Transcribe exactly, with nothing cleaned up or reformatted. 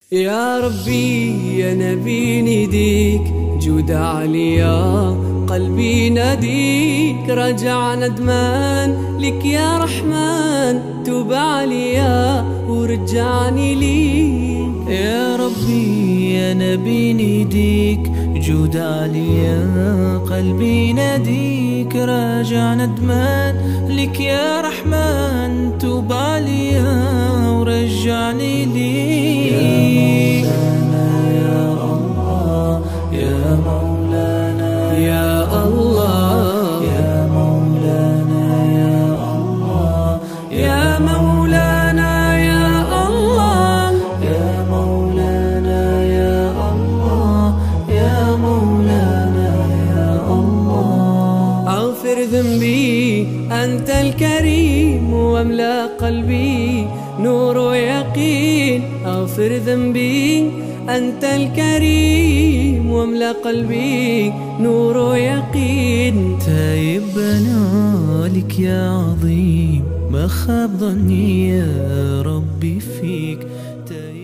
يا ربي يا نبي نديك جود عليا قلبي ناديك رجع ندمان لك يا رحمن توب عليا ورجعني ليك. يا ربي يا نبي نديك جود عليا قلبي ناديك راجع ندمان لك يا رحمن توب عليا ورجعني ليك. يا مولانا يا الله يا مولانا يا الله يا مولانا يا الله يا مولانا يا الله يا مولانا يا الله. اغفر ذنبي أنت الكريم واملأ قلبي نور ويقين. اغفر ذنبي أنت الكريم واملأ قلبي نور ويقين. تايب أنا لك يا عظيم ما خاب ظني يا ربي فيك.